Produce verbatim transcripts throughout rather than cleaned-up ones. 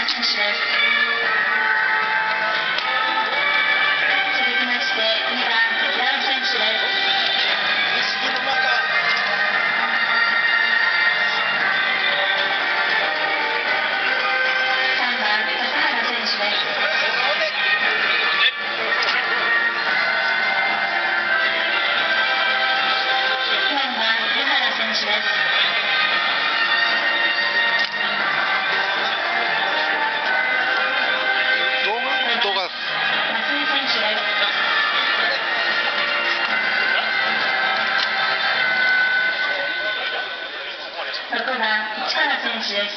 原選手です。続きましてにばん平尾選手です。さんばん笠原選手です。よんばん湯原選手です。ろくばん市川選手です。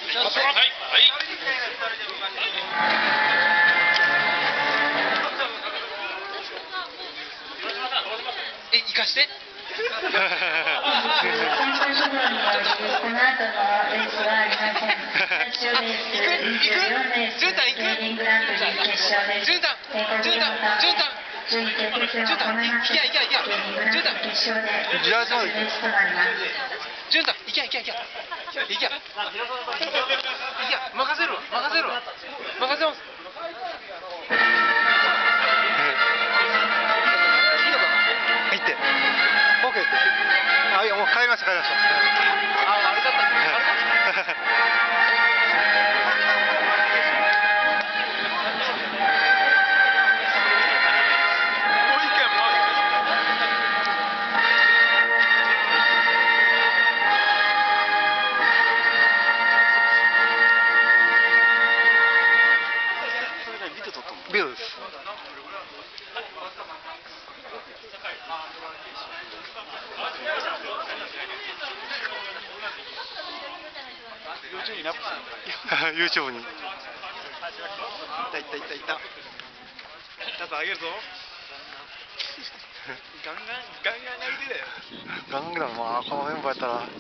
え、行かして。 先輩諸行によりこの後のレースはありません。最終レースにじゅうよんレースゲーリングランプリ決勝です。 じゅんたん、じゅんたん、じゅんたん。 順位決定戦を行います。ゲーリングランプリ決勝でレースとなります。 じゅんたん、行きゃ行きゃ行きゃ。行きゃ。行きゃ、任せるわ、任せるわ。任せます。 いいって。オーケーって。あ、いやもう帰りました帰りました。 あ、悪かった。悪かった。 ビデオです。YouTube に。いたいたいたいた。ちょっとあげるぞ。ガンガンガンガン上げてだよ。ガンガンまあこのメンバーやったら。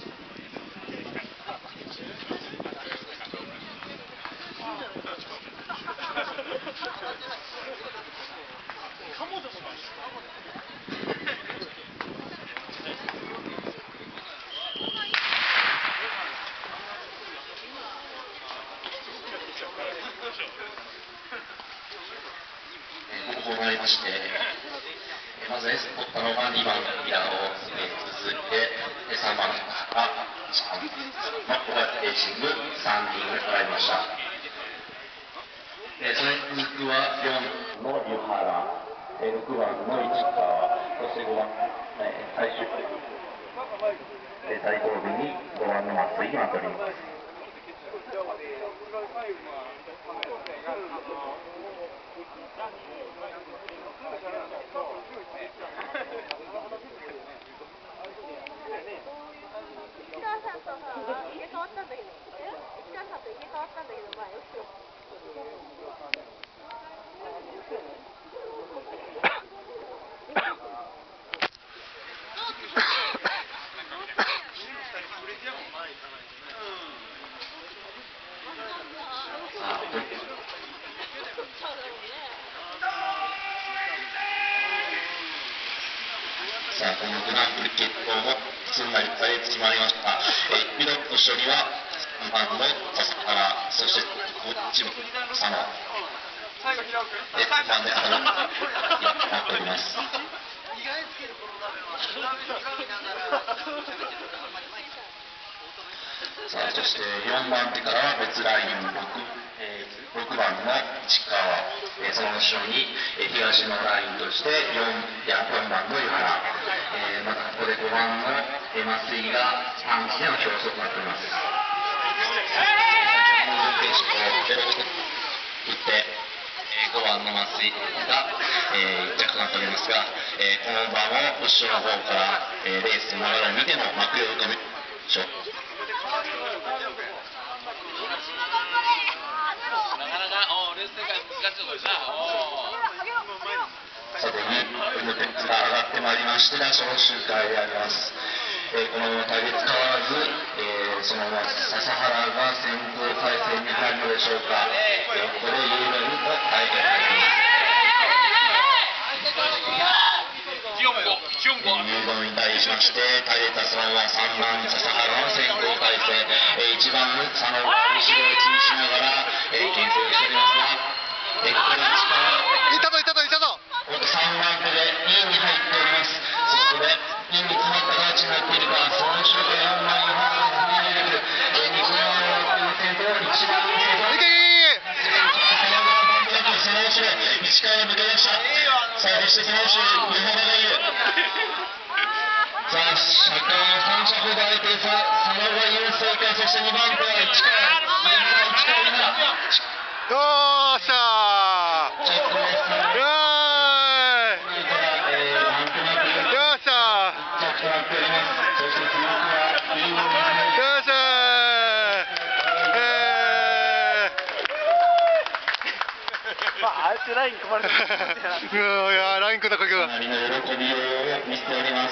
こうなりまして、まず S 取ったのがにばんの平尾、続いてさんばんからいちばんの小林レーシングさんにんが並びました。それに続くはよんの湯原、ろくばんの市川、そしてごばん最終最後尾にごばんの松井が取ります。 市川さんとさ、入れ替わったんだけど、市川さんと入れ替わったんだけど、まあよしよ。 さあ、このグランプリ決闘もすんなり決まりました。えー、ピロット処理はさんばんの笹原、そしてこっちも佐野。で、さんばんで当たるなっております。さあ、そしてよんばん手からは別ライン 6, えー、ろくばんの市川、えー、その後ろに、えー、東のラインとして 4, やよんばんの湯原、えー、またここでごばんの松井が短期での競争となっております。先ほどの準決勝をゼロして打って、えー、ごばんの松井が、えー、いっ着となっておりますが、えー、この馬も後ろの方から、えー、レースの流れを見ての幕を浮かべましょう。さて、にの点数が上がってまいりまして、その周回であります。えー、この隊列変わらず、えー、その笹原が先行体制に入るのでしょうか。えー、ここで有利にも体験されています。誘導に対しまして、タイレタスランはさんばん笹原の先行体制、えー、いちばん佐野が後ろを気にしながら、えっているか、その後ろでよんまいはちレベル、にこの先頭、一番先頭。その後ろ、市川が抜け出した。さあ、そしてその後ろ、三原がいる。さあ、社会さん着が空いて、さあ、佐野が優勢か、そしてにばん手は市川。市川、今。 よっしゃー。 着です。 よっしゃー。 着となっております。そして続くは、インドネシア。 よっしゃー。えまあ、あえてライン組まれてる。 ー、いやー、ライン組んだかけど。 かなりの喜びを見せております。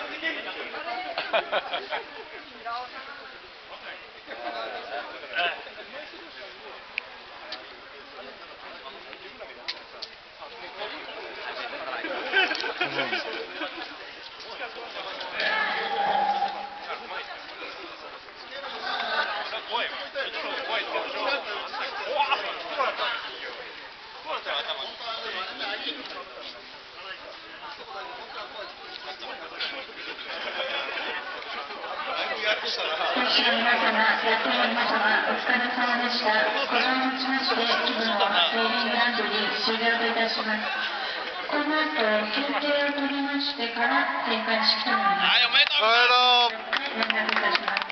選手の皆様、野党の皆様、お疲れ様でした。これをもちまして、気分のセーリングランドリー終了といたします。この後、休憩を取りましてから閉会式となります。 おめでとう。 連絡いたします。